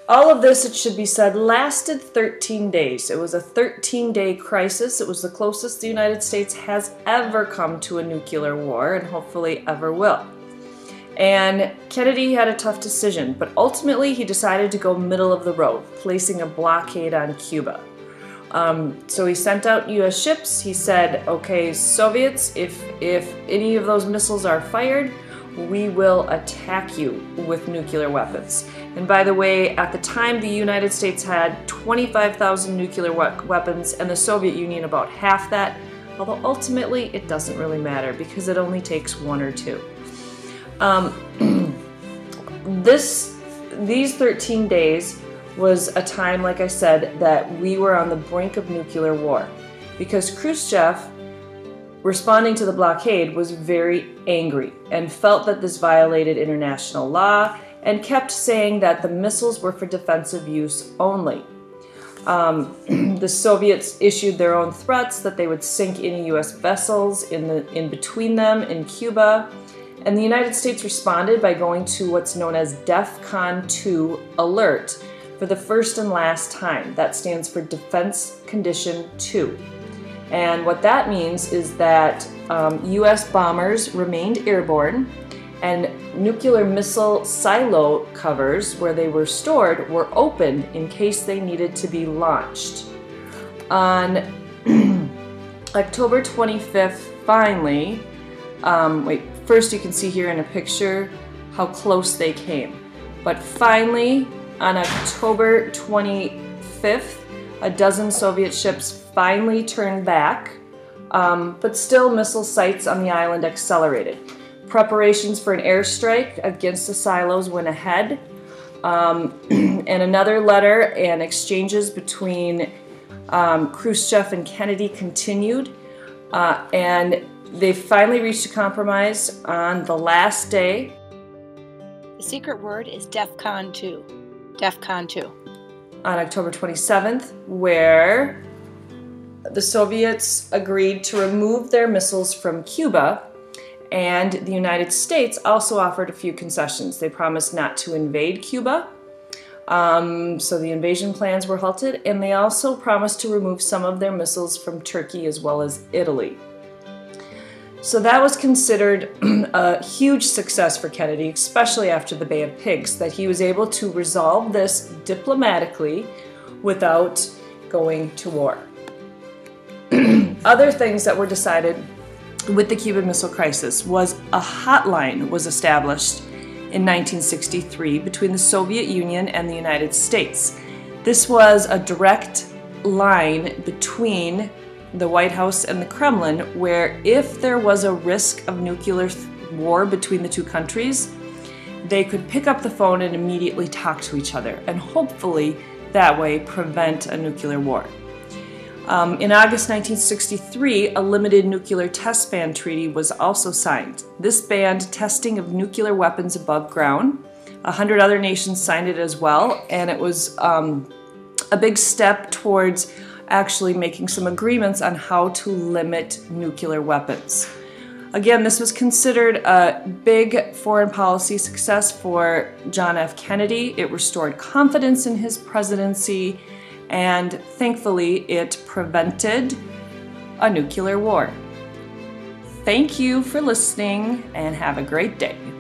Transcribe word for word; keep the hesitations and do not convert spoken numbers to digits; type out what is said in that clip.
All of this, it should be said, lasted thirteen days. It was a thirteen-day crisis. It was the closest the United States has ever come to a nuclear war, and hopefully ever will. And Kennedy had a tough decision, but ultimately he decided to go middle of the road, placing a blockade on Cuba. Um, so he sent out U S ships. He said, okay, Soviets, if, if any of those missiles are fired, we will attack you with nuclear weapons. And by the way, at the time, the United States had twenty-five thousand nuclear we weapons and the Soviet Union about half that, although ultimately it doesn't really matter because it only takes one or two. Um, this, these thirteen days was a time, like I said, that we were on the brink of nuclear war because Khrushchev, responding to the blockade, was very angry and felt that this violated international law and kept saying that the missiles were for defensive use only. Um, the Soviets issued their own threats that they would sink any U S vessels in, the, in between them in Cuba, and the United States responded by going to what's known as DEFCON two alert for the first and last time. That stands for Defense Condition two. And what that means is that um, U S bombers remained airborne, and nuclear missile silo covers where they were stored were opened in case they needed to be launched. On October twenty-fifth, finally, um, wait, first you can see here in a picture how close they came. But finally, on October twenty-fifth, a dozen Soviet ships finally turned back, um, but still missile sites on the island accelerated. Preparations for an airstrike against the silos went ahead, um, and another letter and exchanges between um, Khrushchev and Kennedy continued, uh, and they finally reached a compromise on the last day. The secret word is DEFCON two. DEFCON two. On October twenty-seventh, where the Soviets agreed to remove their missiles from Cuba, and the United States also offered a few concessions. They promised not to invade Cuba, um, so the invasion plans were halted, and they also promised to remove some of their missiles from Turkey as well as Italy. So that was considered a huge success for Kennedy, especially after the Bay of Pigs, that he was able to resolve this diplomatically without going to war. Other things that were decided with the Cuban Missile Crisis was a hotline was established in nineteen sixty-three between the Soviet Union and the United States. This was a direct line between the White House and the Kremlin, where if there was a risk of nuclear war between the two countries, they could pick up the phone and immediately talk to each other, and hopefully that way prevent a nuclear war. Um, in August nineteen sixty-three, a limited nuclear test ban treaty was also signed. This banned testing of nuclear weapons above ground. A hundred other nations signed it as well, and it was um, a big step towards actually making some agreements on how to limit nuclear weapons. Again, this was considered a big foreign policy success for John F. Kennedy. It restored confidence in his presidency, and thankfully it prevented a nuclear war. Thank you for listening, and have a great day.